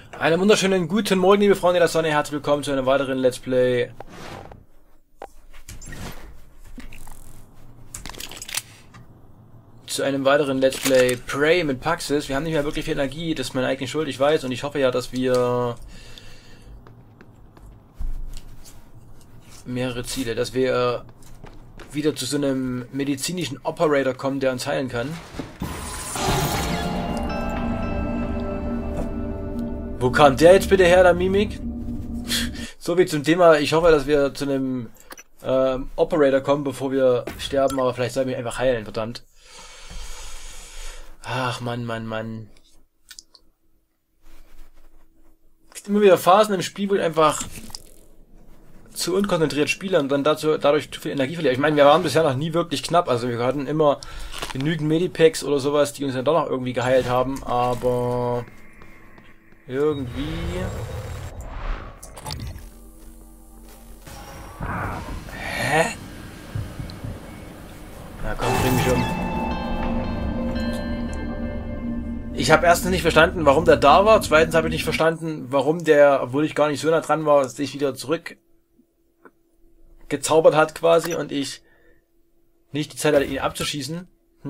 Einen wunderschönen guten Morgen, liebe Freunde der Sonne. Herzlich willkommen zu einem weiteren Let's Play. Prey mit Paxis. Wir haben nicht mehr wirklich viel Energie, das ist meine eigene Schuld, ich weiß. Und ich hoffe ja, dass wir mehrere Ziele, dass wir wieder zu so einem medizinischen Operator kommen, der uns heilen kann. Wo kam der jetzt bitte her, der Mimik? So wie zum Thema, ich hoffe, dass wir zu einem Operator kommen, bevor wir sterben, aber vielleicht sollten wir einfach heilen, verdammt. Ach, Mann. Es gibt immer wieder Phasen im Spiel, wo ich einfach zu unkonzentriert spiele und dann dadurch zu viel Energie verliere. Ich meine, wir waren bisher noch nie wirklich knapp, also wir hatten immer genügend Medipacks oder sowas, die uns dann doch noch irgendwie geheilt haben, aber irgendwie... Hä? Na komm, bring mich um. Ich habe erstens nicht verstanden, warum der da war. Zweitens habe ich nicht verstanden, warum der, obwohl ich gar nicht so nah dran war, sich wieder zurück gezaubert hat quasi und ich nicht die Zeit hatte, ihn abzuschießen.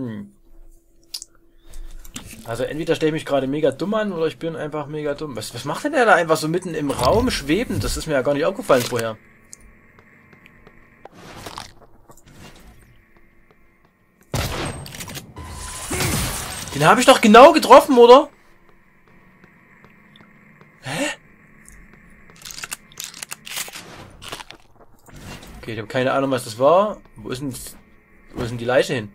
Also entweder stelle ich mich gerade mega dumm an oder ich bin einfach mega dumm. Was macht denn der da einfach so mitten im Raum schwebend? Das ist mir ja gar nicht aufgefallen vorher. Den habe ich doch genau getroffen, oder? Hä? Okay, ich habe keine Ahnung, was das war. Wo ist denn die Leiche hin?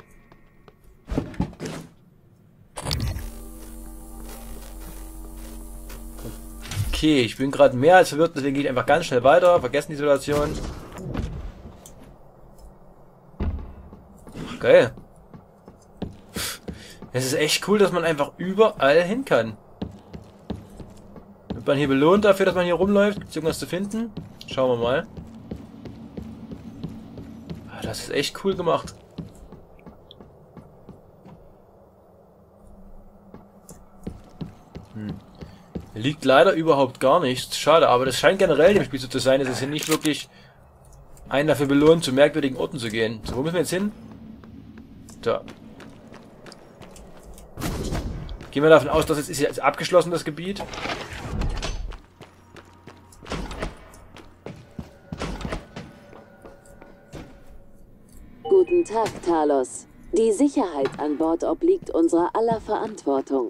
Okay, ich bin gerade mehr als verwirrt, deswegen gehe ich einfach ganz schnell weiter. Vergessen die Situation. Ach, geil. Es ist echt cool, dass man einfach überall hin kann. Wird man hier belohnt dafür, dass man hier rumläuft? Gibt es irgendwas zu finden? Schauen wir mal. Das ist echt cool gemacht. Hier liegt leider überhaupt gar nichts. Schade, aber das scheint generell dem Spiel so zu sein, dass es hier nicht wirklich einen dafür belohnt, zu merkwürdigen Orten zu gehen. So, wo müssen wir jetzt hin? Da. Gehen wir davon aus, dass es ist jetzt abgeschlossen, das Gebiet. Guten Tag, Talos. Die Sicherheit an Bord obliegt unserer aller Verantwortung.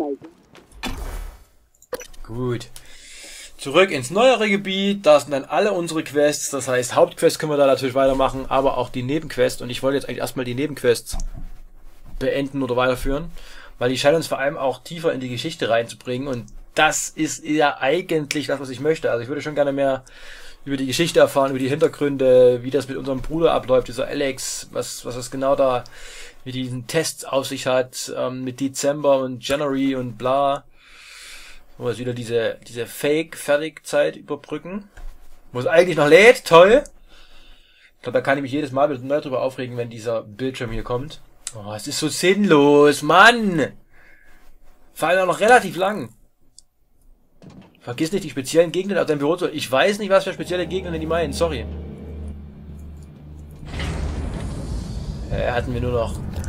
Gut. Zurück ins neuere Gebiet. Da sind dann alle unsere Quests. Das heißt, Hauptquests können wir da natürlich weitermachen, aber auch die Nebenquests. Und ich wollte jetzt eigentlich erstmal die Nebenquests beenden oder weiterführen, weil die scheinen uns vor allem auch tiefer in die Geschichte reinzubringen. Und das ist ja eigentlich das, was ich möchte. Also ich würde schon gerne mehr über die Geschichte erfahren, über die Hintergründe, wie das mit unserem Bruder abläuft, dieser Alex, was das genau da mit diesen Tests auf sich hat, mit Dezember und January und bla. Wo wir wieder diese Fake-Fertig-Zeit überbrücken. Wo es eigentlich noch lädt, toll. Ich glaube, da kann ich mich jedes Mal wieder neu drüber aufregen, wenn dieser Bildschirm hier kommt. Oh, es ist so sinnlos, Mann! Vor allem auch noch relativ lang. Vergiss nicht die speziellen Gegner auf deinem Büro zu... Ich weiß nicht, was für spezielle Gegner die meinen, sorry. Hatten wir nur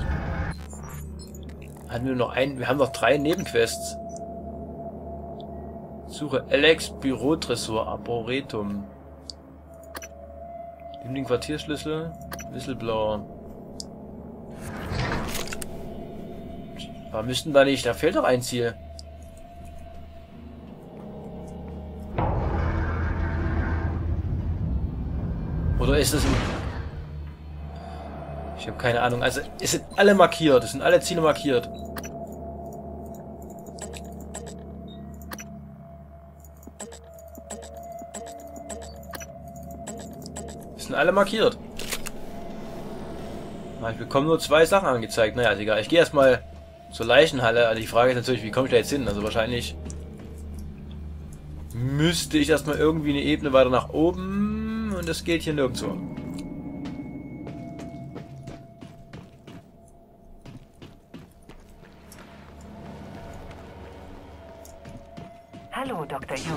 noch einen... Wir haben noch 3 Nebenquests. Suche Alex Bürotresor Arboretum. Nimm den Quartierschlüssel. Whistleblower. Warum müssten da nicht? Da fehlt doch ein Ziel. Oder ist es ein... Ich habe keine Ahnung. Also, es sind alle markiert. Es sind alle Ziele markiert. Es sind alle markiert. Ich bekomme nur 2 Sachen angezeigt. Naja, ist egal. Ich gehe erstmal zur Leichenhalle. Also die Frage ist natürlich, wie komme ich da jetzt hin? Also wahrscheinlich müsste ich erstmal irgendwie eine Ebene weiter nach oben. Und das geht hier nirgendwo. Hallo, Dr. Yu.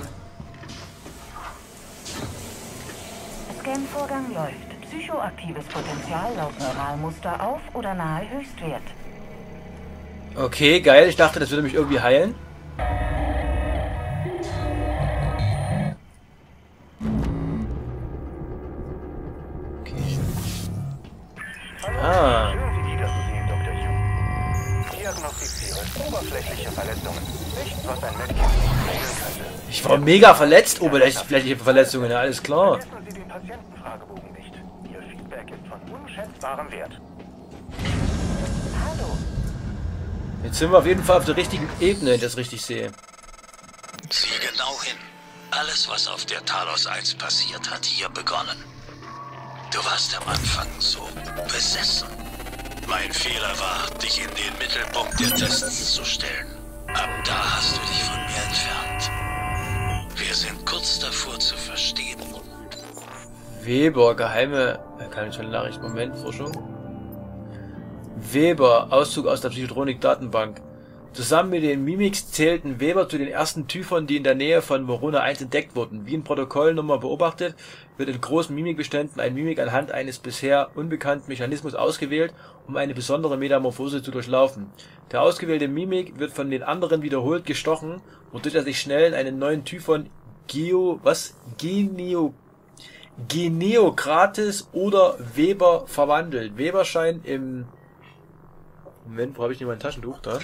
Scan-Vorgang läuft. Psychoaktives Potenzial laut Neuralmuster auf oder nahe Höchstwert. Okay, geil. Ich dachte, das würde mich irgendwie heilen. Okay. Ah. Schön, Sie wiederzusehen, Dr. Yu. Diagnostiziere oberflächliche Verletzungen. Nichts, was ein Medikament nicht regeln könnte. Ich war mega verletzt. Oberflächliche Verletzungen, ja, alles klar. Vergessen Sie den Patientenfragebogen nicht. Ihr Feedback ist von unschätzbarem Wert. Hallo. Jetzt sind wir auf jeden Fall auf der richtigen Ebene, wenn ich das richtig sehe. Sieh genau hin. Alles, was auf der Talos 1 passiert, hat hier begonnen. Du warst am Anfang so besessen. Mein Fehler war, dich in den Mittelpunkt der Tests zu stellen. Ab da hast du dich von mir entfernt. Wir sind kurz davor zu verstehen. Weber, geheime Nachricht, Moment, Forschung. Weber, Auszug aus der Psychotronik-Datenbank. Zusammen mit den Mimics zählten Weber zu den ersten Typhon, die in der Nähe von Verona 1 entdeckt wurden. Wie in Protokollnummer beobachtet, wird in großen Mimikbeständen ein Mimik anhand eines bisher unbekannten Mechanismus ausgewählt, um eine besondere Metamorphose zu durchlaufen. Der ausgewählte Mimik wird von den anderen wiederholt gestochen, wodurch er sich schnell in einen neuen Typhon Geneokrates oder Weber verwandelt. Weber scheint im... Moment, wo habe ich denn mein Taschentuch da?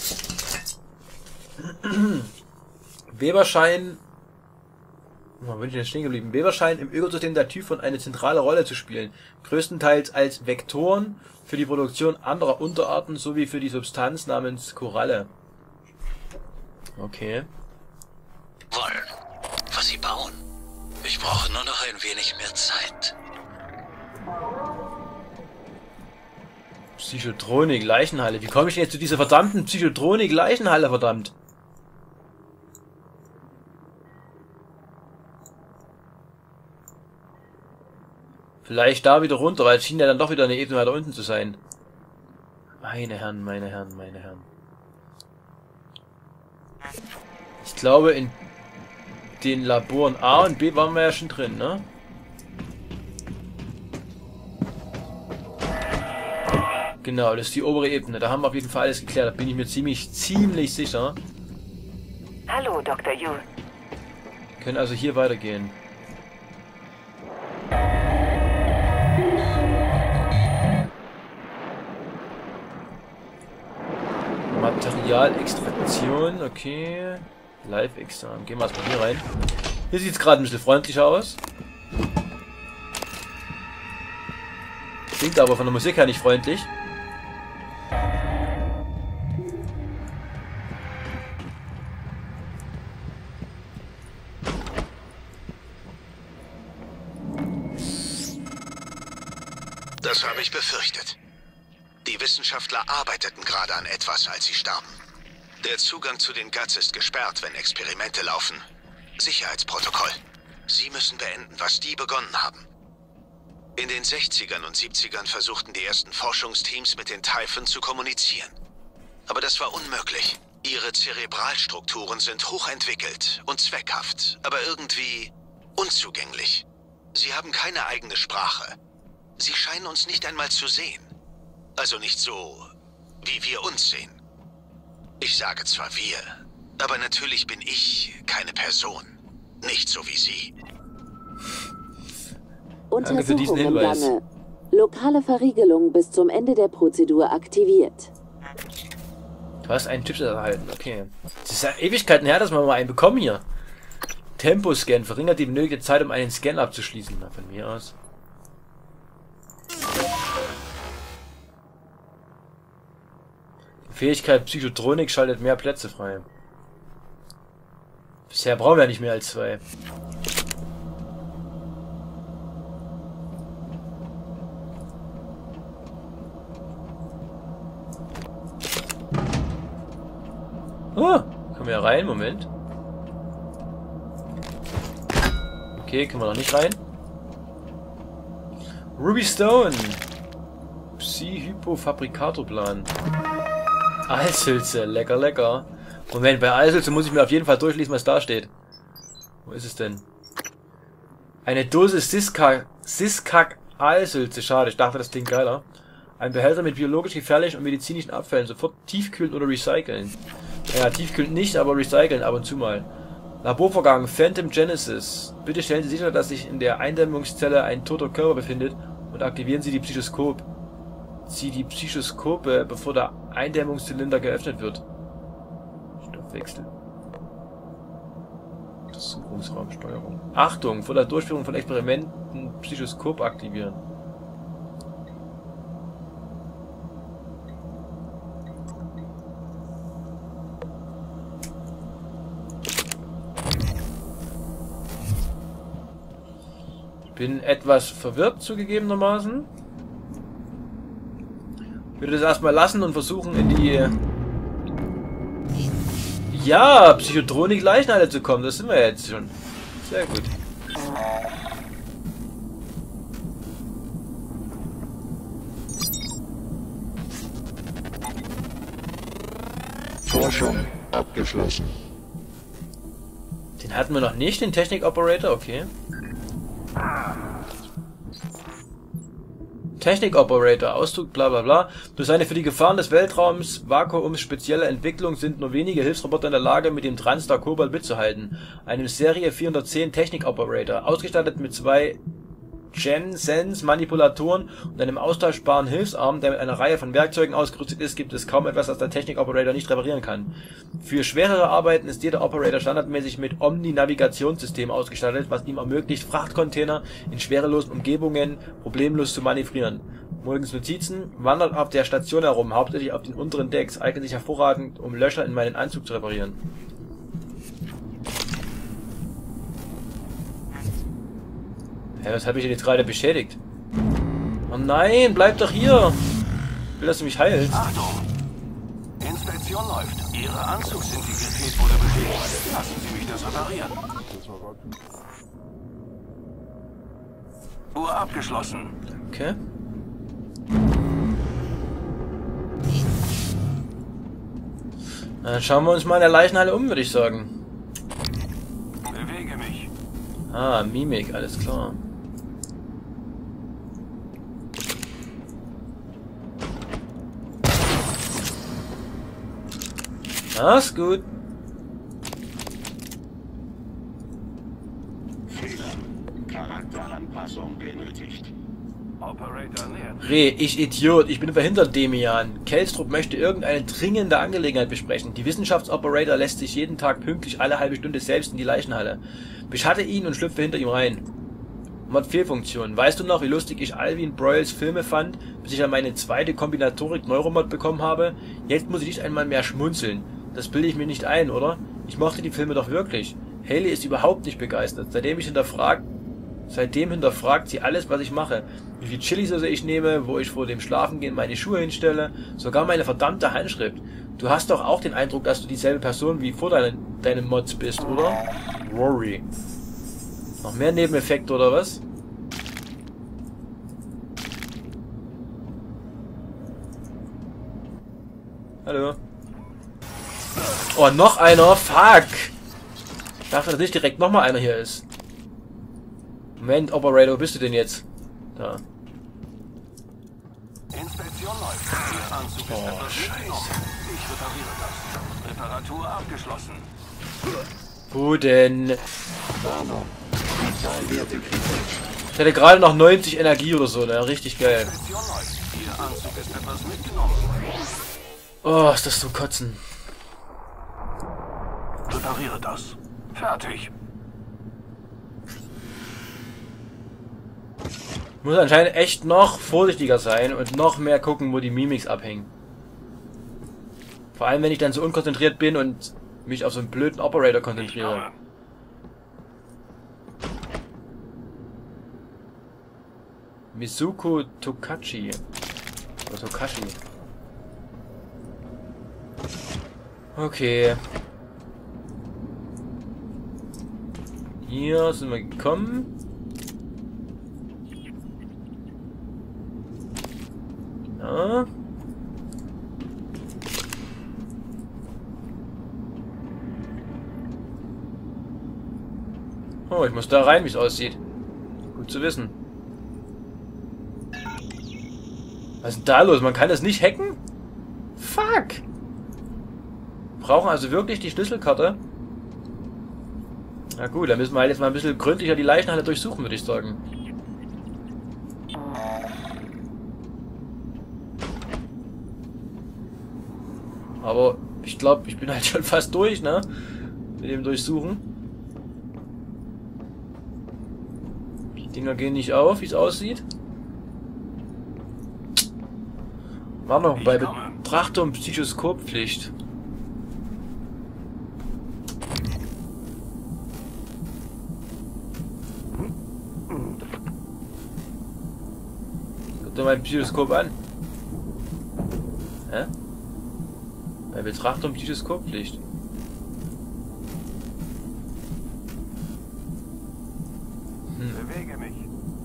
Weberschein. Wo bin ich denn stehen geblieben? Weberschein im Ökosystem der Typhon eine zentrale Rolle zu spielen. Größtenteils als Vektoren für die Produktion anderer Unterarten sowie für die Substanz namens Koralle. Okay. Wollen, was sie bauen. Ich brauche nur noch ein wenig mehr Zeit. Psychotronik, Leichenhalle. Wie komme ich denn jetzt zu dieser verdammten Psychotronik, Leichenhalle, verdammt? Vielleicht da wieder runter, weil es schien ja dann doch wieder eine Ebene weiter unten zu sein. Meine Herren, meine Herren, meine Herren. Ich glaube, in den Laboren A und B waren wir ja schon drin, ne? Genau, das ist die obere Ebene. Da haben wir auf jeden Fall alles geklärt. Da bin ich mir ziemlich sicher. Hallo, Dr. Yu. Wir können also hier weitergehen. Materialextraktion, okay. Live-Examen. Gehen wir erstmal hier rein. Hier sieht es gerade ein bisschen freundlicher aus. Klingt aber von der Musik her nicht freundlich. Das habe ich befürchtet. Die Wissenschaftler arbeiteten gerade an etwas, als sie starben. Der Zugang zu den Guts ist gesperrt, wenn Experimente laufen. Sicherheitsprotokoll. Sie müssen beenden, was die begonnen haben. In den 60ern und 70ern versuchten die ersten Forschungsteams mit den Typhon zu kommunizieren. Aber das war unmöglich. Ihre Zerebralstrukturen sind hochentwickelt und zweckhaft, aber irgendwie unzugänglich. Sie haben keine eigene Sprache. Sie scheinen uns nicht einmal zu sehen. Also nicht so, wie wir uns sehen. Ich sage zwar wir, aber natürlich bin ich keine Person. Nicht so wie Sie. Danke für diesen Untersuchung im Hinweis. Gange. Lokale Verriegelung bis zum Ende der Prozedur aktiviert. Du hast einen Tipp erhalten, okay. Es ist ja Ewigkeiten her, dass wir mal einen bekommen hier. Temposcan verringert die benötigte Zeit, um einen Scan abzuschließen. Na, von mir aus. Fähigkeit Psychotronik schaltet mehr Plätze frei. Bisher brauchen wir ja nicht mehr als 2. Oh, können wir ja rein, Moment. Okay, können wir noch nicht rein. Ruby Stone. Psi-Hypo-Fabrikatorplan. Eishülse, lecker, lecker. Moment, bei Eisel muss ich mir auf jeden Fall durchlesen, was da steht. Wo ist es denn? Eine Dose Siskak-Aalsülze. Schade, ich dachte, das klingt geiler. Ein Behälter mit biologisch gefährlichen und medizinischen Abfällen. Sofort tiefkühlen oder recyceln. Ja, tiefkühlen nicht, aber recyceln ab und zu mal. Laborvorgang Phantom Genesis. Bitte stellen Sie sicher, dass sich in der Eindämmungszelle ein toter Körper befindet und aktivieren Sie die Psychoskop. Die Psychoskope, bevor der Eindämmungszylinder geöffnet wird. Stoffwechsel. Untersuchungsraumsteuerung. Achtung! Vor der Durchführung von Experimenten Psychoskop aktivieren. Ich bin etwas verwirrt zugegebenermaßen. Ich würde das erstmal lassen und versuchen in die... Ja, Psychotronik-Leichenhalle zu kommen. Das sind wir jetzt schon. Sehr gut. Forschung abgeschlossen. Den hatten wir noch nicht, den Technik-Operator, okay. Technik-Operator, Ausdruck, bla bla bla. Durch seine für die Gefahren des Weltraums, Vakuums spezielle Entwicklung sind nur wenige Hilfsroboter in der Lage, mit dem Transstar Cobalt mitzuhalten. Einem Serie 410 Technik-Operator, ausgestattet mit 2 Gen-Sense-Manipulatoren und einem austauschbaren Hilfsarm, der mit einer Reihe von Werkzeugen ausgerüstet ist, gibt es kaum etwas, das der Technik-Operator nicht reparieren kann. Für schwerere Arbeiten ist jeder Operator standardmäßig mit Omni-Navigationssystem ausgestattet, was ihm ermöglicht, Frachtcontainer in schwerelosen Umgebungen problemlos zu manövrieren. Morgens Notizen: Wandert auf der Station herum, hauptsächlich auf den unteren Decks, eignet sich hervorragend, um Löcher in meinen Anzug zu reparieren. Hä, was hat mich denn jetzt gerade beschädigt? Oh nein, bleib doch hier! Ich will, dass du mich heilst. Achtung! Inspektion läuft. Ihre Anzugsintegrität wurde beschädigt. Lassen Sie mich das reparieren. Uhr abgeschlossen. Okay. Dann schauen wir uns mal in der Leichenhalle um, würde ich sagen. Bewege mich. Ah, Mimik, alles klar. Ah, ist gut. Charakteranpassung benötigt. Operator nähert. Ich Idiot, ich bin verhindert, Demian. Kelstrup möchte irgendeine dringende Angelegenheit besprechen. Die Wissenschaftsoperator lässt sich jeden Tag pünktlich alle halbe Stunde selbst in die Leichenhalle. Beschatte ihn und schlüpfe hinter ihm rein. Mod-Fehlfunktion. Weißt du noch, wie lustig ich Alvin Broyles Filme fand, bis ich dann meine zweite Kombinatorik-Neuromod bekommen habe? Jetzt muss ich nicht einmal mehr schmunzeln. Das bilde ich mir nicht ein, oder? Ich mochte die Filme doch wirklich. Haley ist überhaupt nicht begeistert. Seitdem hinterfragt sie alles, was ich mache. Wie viel Chilisauce ich nehme, wo ich vor dem Schlafengehen meine Schuhe hinstelle, sogar meine verdammte Handschrift. Du hast doch auch den Eindruck, dass du dieselbe Person wie vor deinen Mods bist, oder? Rory. Noch mehr Nebeneffekte, oder was? Hallo. Oh, noch einer? Fuck! Ich dachte, dass nicht direkt nochmal einer hier ist. Moment, Operator, wo bist du denn jetzt? Da. Inspektion läuft. Ihr Anzug ist etwas mitgenommen. Ich repariere das. Reparatur abgeschlossen. Wo denn? Ich hatte gerade noch 90 Energie oder so, ne? Richtig geil. Inspektion läuft. Ihr Anzug ist etwas mitgenommen. Oh, ist das zum Kotzen. Repariere das. Fertig. Muss anscheinend echt noch vorsichtiger sein und noch mehr gucken, wo die Mimics abhängen. Vor allem, wenn ich dann so unkonzentriert bin und mich auf so einen blöden Operator konzentriere. Mizuko Tokachi. Oder Tokashi. Okay. Hier sind wir gekommen. Ja. Oh, ich muss da rein, wie es aussieht. Gut zu wissen. Was ist denn da los? Man kann das nicht hacken? Fuck! Brauchen also wirklich die Schlüsselkarte? Na gut, dann müssen wir halt jetzt mal ein bisschen gründlicher die Leichenhalle durchsuchen, würde ich sagen. Aber ich glaube, ich bin halt schon fast durch, ne? Mit dem Durchsuchen. Die Dinger gehen nicht auf, wie es aussieht. Warnung, bei Betrachtung Psychoskoppflicht. Guck dir mein Psychoskop an. Hä? Bei Betrachtung Psychoskoppflicht. Bewege mich.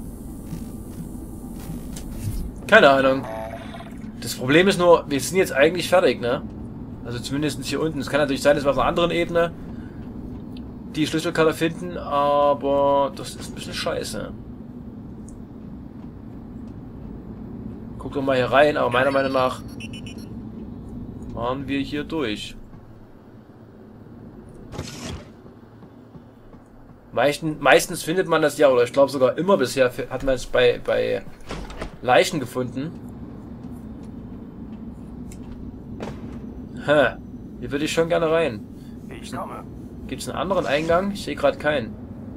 Keine Ahnung. Das Problem ist nur, wir sind jetzt eigentlich fertig, ne? Also zumindest hier unten. Es kann natürlich sein, dass wir auf einer anderen Ebene die Schlüsselkarte finden, aber das ist ein bisschen scheiße. Guck doch mal hier rein, aber meiner Meinung nach waren wir hier durch. Meistens findet man das ja, oder ich glaube sogar immer bisher hat man es bei Leichen gefunden. Hä, hier würde ich schon gerne rein. Ich komme. Gibt es einen anderen Eingang? Ich sehe gerade keinen.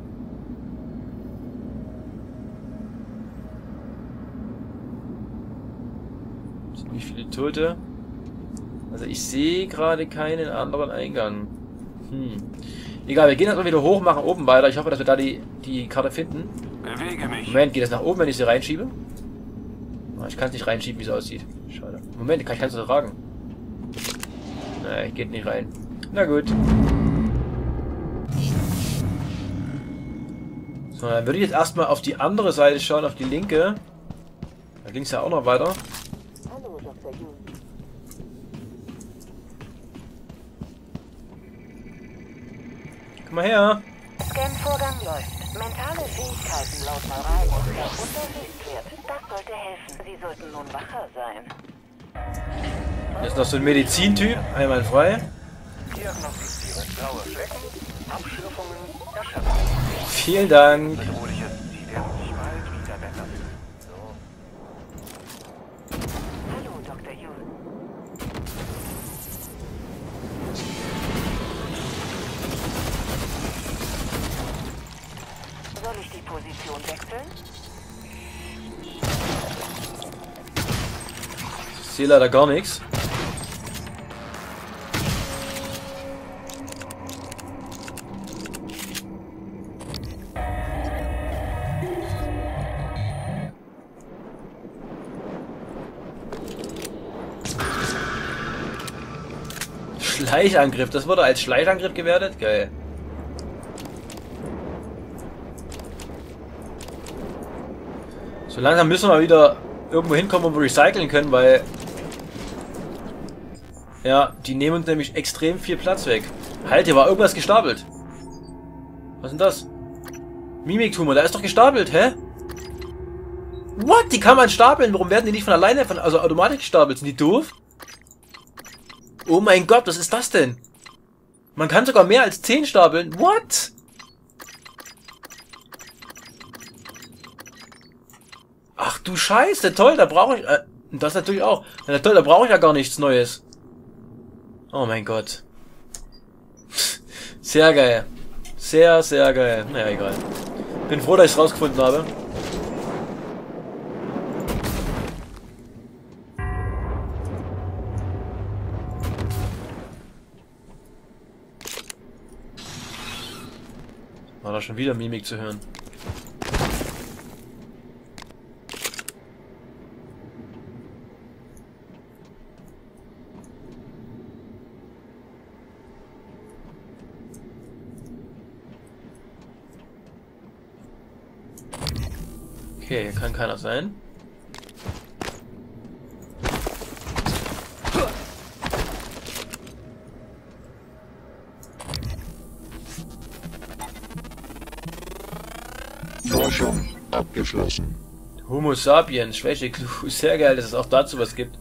Ziemlich viele Tote. Also ich sehe gerade keinen anderen Eingang. Egal, wir gehen jetzt mal wieder hoch, machen oben weiter. Ich hoffe, dass wir da die Karte finden. Bewege mich. Moment, geht das nach oben, wenn ich sie reinschiebe? Ah, ich kann es nicht reinschieben, wie es aussieht. Schade. Moment, ich kann es so tragen. Nein, geht nicht rein. Na gut. So, dann würde ich jetzt erstmal auf die andere Seite schauen, auf die linke. Da ging es ja auch noch weiter. Hallo, Dr. Yu. Komm mal her. Scan-Vorgang läuft. Mentale Fähigkeiten laut Neuralmuster unter Höchstwert. Das sollte helfen. Sie sollten nun wacher sein. Hier ist noch so ein Medizintyp. Einmal frei. Diagnostiziere blaue Flecken, Abschürfungen, Erschöpfung. Vielen Dank. Bedrohliches Ziel, der sich bald wieder bessert. So. Hallo, Dr. Yu. Soll ich die Position wechseln? Ich sehe leider gar nichts. Schleichangriff, das wurde als Schleichangriff gewertet? Geil. So langsam müssen wir wieder irgendwo hinkommen, wo wir recyceln können, weil ja, die nehmen uns nämlich extrem viel Platz weg. Halt, hier war irgendwas gestapelt. Was ist denn das? Mimiktumor, da ist doch gestapelt, hä? What? Die kann man stapeln? Warum werden die nicht von alleine, also automatisch gestapelt? Sind die doof? Oh mein Gott, was ist das denn? Man kann sogar mehr als 10 stapeln. What? Ach du Scheiße, toll, da brauche ich... das natürlich auch. Ja, toll, da brauche ich ja gar nichts Neues. Oh mein Gott. Sehr geil. Sehr, sehr geil. Naja, egal. Bin froh, dass ich es rausgefunden habe. War da schon wieder Mimik zu hören. Okay, hier kann keiner sein. Forschung abgeschlossen. Homo sapiens, Schwäche, sehr geil, dass es auch dazu was gibt.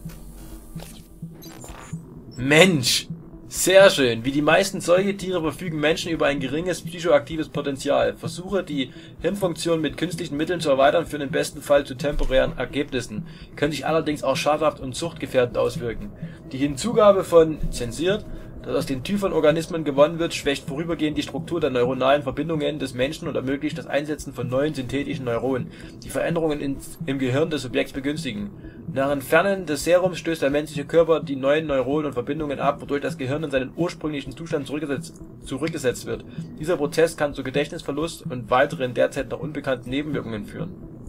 Mensch, sehr schön. Wie die meisten Säugetiere verfügen Menschen über ein geringes psychoaktives Potenzial. Versuche, die Hirnfunktion mit künstlichen Mitteln zu erweitern, führen im besten Fall zu temporären Ergebnissen, können sich allerdings auch schadhaft und suchtgefährdend auswirken. Die Hinzugabe von zensiert, das aus den Typhon-Organismen gewonnen wird, schwächt vorübergehend die Struktur der neuronalen Verbindungen des Menschen und ermöglicht das Einsetzen von neuen synthetischen Neuronen, die Veränderungen im Gehirn des Subjekts begünstigen. Nach Entfernen des Serums stößt der menschliche Körper die neuen Neuronen und Verbindungen ab, wodurch das Gehirn in seinen ursprünglichen Zustand zurückgesetzt wird. Dieser Prozess kann zu Gedächtnisverlust und weiteren derzeit noch unbekannten Nebenwirkungen führen.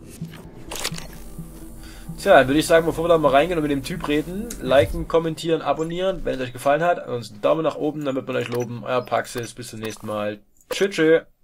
Tja, dann würde ich sagen, bevor wir da mal reingehen und mit dem Typ reden, liken, kommentieren, abonnieren, wenn es euch gefallen hat. Ansonsten Daumen nach oben, damit wir euch loben. Euer Paxis, bis zum nächsten Mal. Tschüss.